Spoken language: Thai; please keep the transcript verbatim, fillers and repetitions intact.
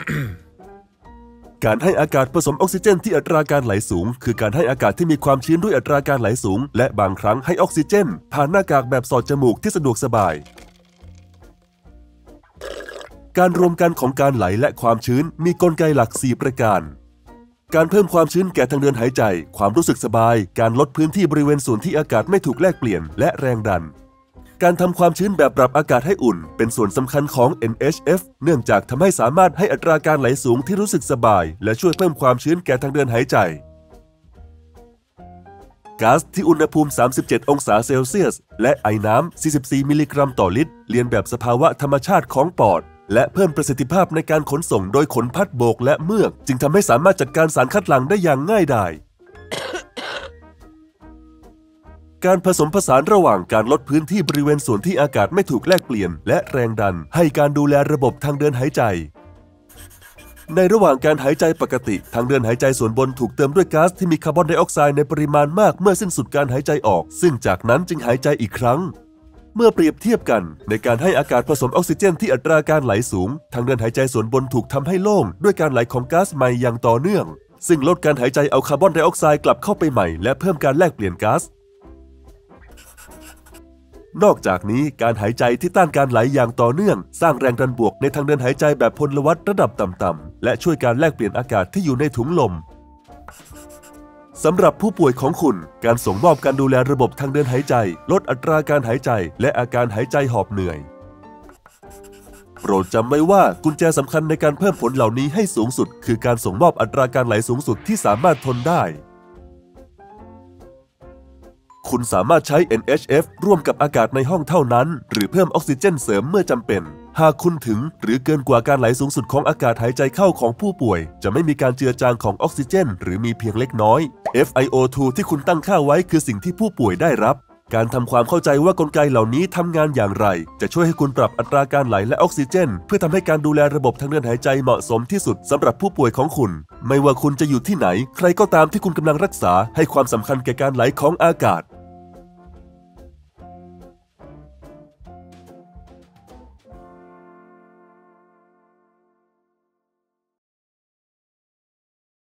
การให้อากาศผสมออกซิเจนที่อัตราการไหลสูงคือการให้อากาศที่มีความชื้นด้วยอัตราการไหลสูงและบางครั้งให้ออกซิเจนผ่านหน้ากากแบบสอดจมูกที่สะดวกสบายการรวมกันของการไหลและความชื้นมีกลไกหลักสี่ประการการเพิ่มความชื้นแก่ทางเดินหายใจความรู้สึกสบายการลดพื้นที่บริเวณส่วนที่อากาศไม่ถูกแลกเปลี่ยนและแรงดันการทำความชื้นแบบปรับอากาศให้อุ่นเป็นส่วนสำคัญของ เอ็น เอช เอฟ เนื่องจากทำให้สามารถให้อัตราการไหลสูงที่รู้สึกสบายและช่วยเพิ่มความชื้นแก่ทางเดินหายใจก๊าซที่อุณหภูมิสามสิบเจ็ดองศาเซลเซียสและไอน้ำสี่สิบสี่มิลลิกรัมต่อลิตรเลียนแบบสภาวะธรรมชาติของปอดและเพิ่มประสิทธิภาพในการขนส่งโดยขนพัดโบกและเมือกจึงทำให้สามารถจัดการสารคัดหลั่งได้อย่างง่ายดายการผสมผสานระหว่างการลดพื้นที่บริเวณส่วนที่อากาศไม่ถูกแลกเปลี่ยนและแรงดันให้การดูแลระบบทางเดินหายใจในระหว่างการหายใจปกติทางเดินหายใจส่วนบนถูกเติมด้วยก๊าซที่มีคาร์บอนไดออกไซด์ในปริมาณมากเมื่อสิ้นสุดการหายใจออกซึ่งจากนั้นจึงหายใจอีกครั้งเมื่อเปรียบเทียบกันในการให้อากาศผสมออกซิเจนที่อัตราการไหลสูงทางเดินหายใจส่วนบนถูกทำให้โล่งด้วยการไหลของก๊าซใหม่อย่างต่อเนื่องซึ่งลดการหายใจเอาคาร์บอนไดออกไซด์กลับเข้าไปใหม่และเพิ่มการแลกเปลี่ยนก๊าซนอกจากนี้การหายใจที่ต้านการไหลอย่างต่อเนื่องสร้างแรงดันบวกในทางเดินหายใจแบบพลวัตระดับต่ำๆและช่วยการแลกเปลี่ยนอากาศที่อยู่ในถุงลมสำหรับผู้ป่วยของคุณการส่งมอบการดูแลระบบทางเดินหายใจลดอัตราการหายใจและอาการหายใจหอบเหนื่อยโปรดจำไว้ว่ากุญแจสำคัญในการเพิ่มผลเหล่านี้ให้สูงสุดคือการส่งมอบอัตราการไหลสูงสุดที่สามารถทนได้คุณสามารถใช้ เอ็น เอช เอฟ ร่วมกับอากาศในห้องเท่านั้นหรือเพิ่มออกซิเจนเสริมเมื่อจำเป็นหากคุณถึงหรือเกินกว่าการไหลสูงสุดของอากาศหายใจเข้าของผู้ป่วยจะไม่มีการเจือจางของออกซิเจนหรือมีเพียงเล็กน้อย เอฟ ไอ โอ ทู ที่คุณตั้งค่าไว้คือสิ่งที่ผู้ป่วยได้รับการทำความเข้าใจว่ากลไกเหล่านี้ทำงานอย่างไรจะช่วยให้คุณปรับอัตราการไหลและออกซิเจนเพื่อทำให้การดูแลระบบทางเดินหายใจเหมาะสมที่สุดสำหรับผู้ป่วยของคุณไม่ว่าคุณจะอยู่ที่ไหนใครก็ตามที่คุณกำลังรักษาให้ความสำคัญแก่การไหลของอากาศ